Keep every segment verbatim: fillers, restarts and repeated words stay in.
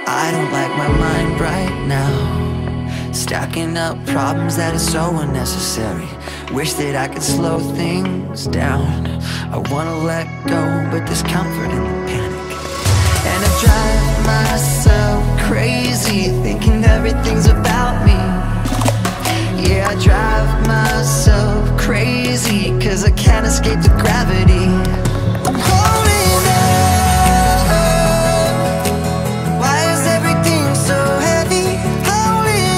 I don't like my mind right now, stacking up problems that are so unnecessary. Wish that I could slow things down. I wanna let go, but there's comfort in the panic. And I drive myself crazy, thinking everything's about me. Yeah, I drive myself crazy, cause I can't escape the gravity. I'm holding on. Why is everything so heavy? Holding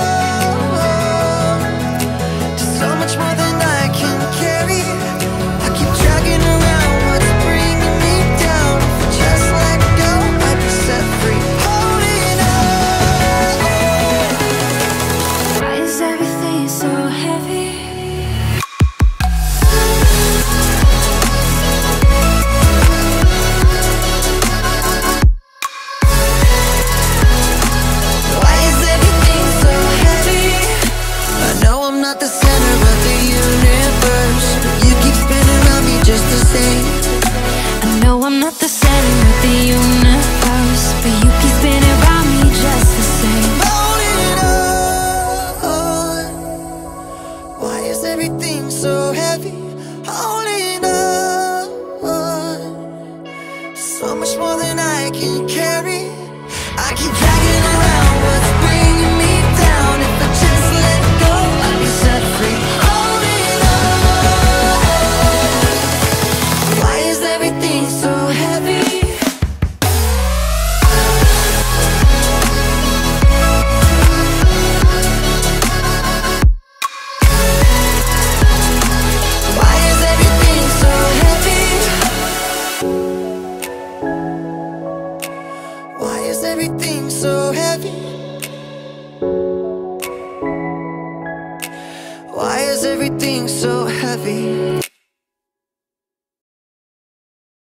on to so much more than I can carry. I keep dragging around what's bringing me down. If I just let go, I'd be set free. Holding on. Why is everything so heavy? Why is everything so heavy? I know I'm not the center of the universe, but you keep spinning around me just the same. I know I'm not the center of the universe, but you keep spinning around me just the same. Holding on. Why is everything so heavy? Holding on. So much more than I can carry. I keep dragging around what's bringing me down. If I just let go, I'll be set free. Holding on. Why is everything so heavy? Why is everything so heavy? Why is everything so heavy? Why is everything so heavy?